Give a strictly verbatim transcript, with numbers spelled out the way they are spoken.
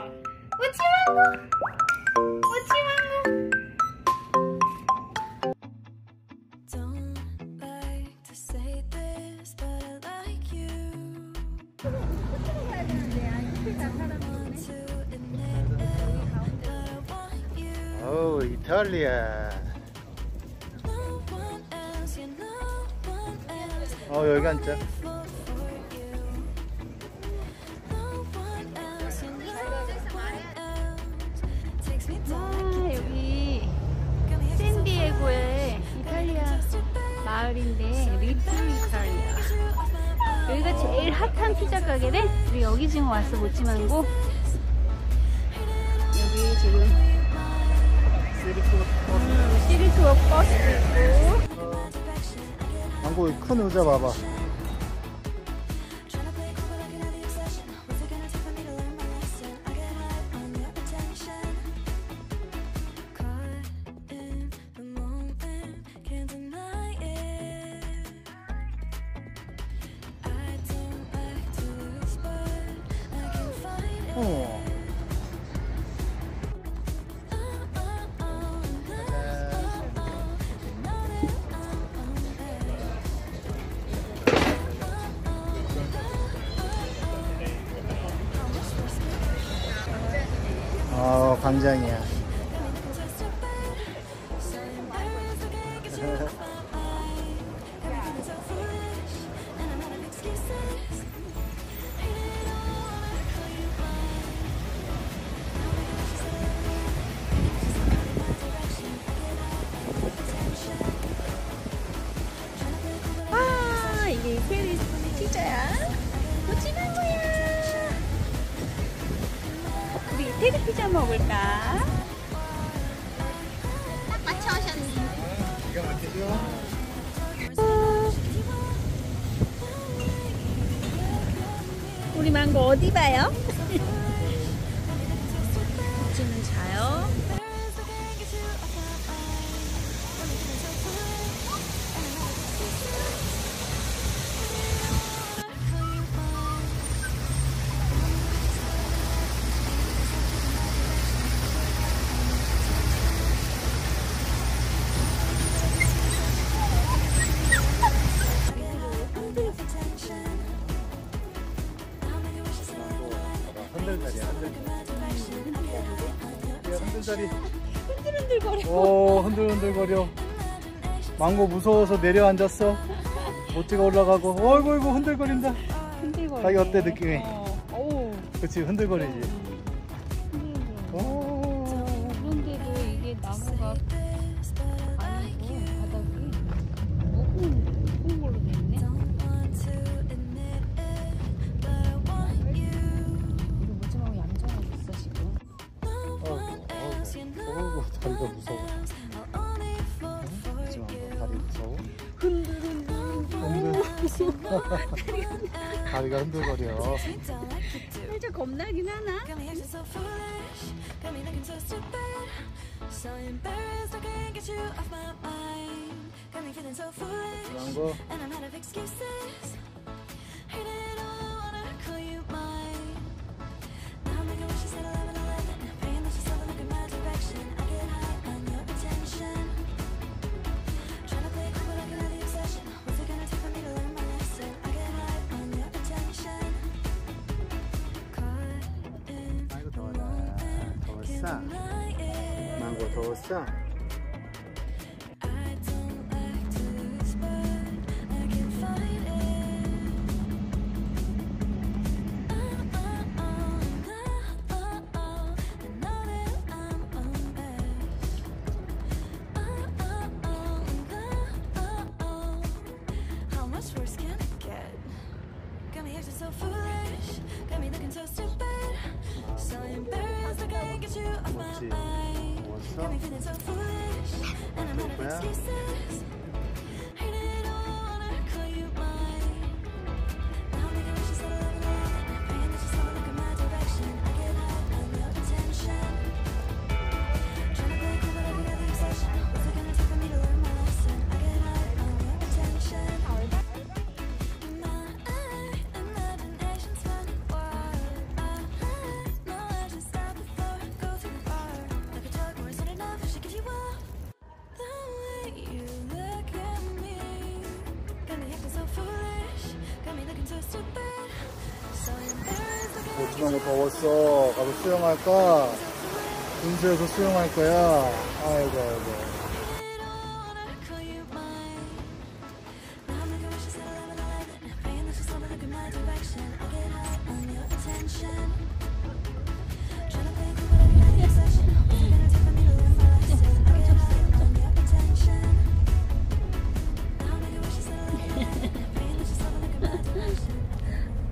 오치망고 오치망고. 오, 이탈리아. 어, 여기 앉자. 아, 여기 샌디에고의 이탈리아 마을인데 리틀 이탈리아. 여기가 제일 핫한 피자 가게래. 우리 여기 지금 왔어. 모치망고. 여기 지금 시리투어 버스 있고. 망고 큰 의자 봐봐. 어. 어, 광장이야. 아, 이게 이태리 피자야. 모치망고야. 우리 이태리 피자 먹을까? 딱 맞춰 오셨네. 기가 막히죠? 우리 망고 어디 봐요? 모치는 자요. 흔들자리야, 흔들자리. 흔들자리. 흔들흔들거려. 오, 흔들흔들거려. 망고 무서워서 내려앉았어. 모찌가 올라가고. 어이구, 어이구, 흔들거린다. 흔들거려. 자기 어때, 느낌이? 어. 오. 그치, 흔들거리지. 흔들거려. 오. 그런데도 이게 나무가 아니고 바닥이 무거운, 무거운 걸로 돼 있네. 우리 모찌망고 얌전하고 있어 지금. 어이구, 어이구, 다리가 무서워. 그치, 망고, 다리 무서워? 흔들. 다리가 흔들거려. 살짝 겁나긴 하나? 망고. 아이고, 더워라. 더웠어? 망고 더웠어? 뭐지? 더웠어? 어떨 거야? 너무 더웠어. 가서 수영할까? 분수에서 수영할 거야. 아이고, 아이고.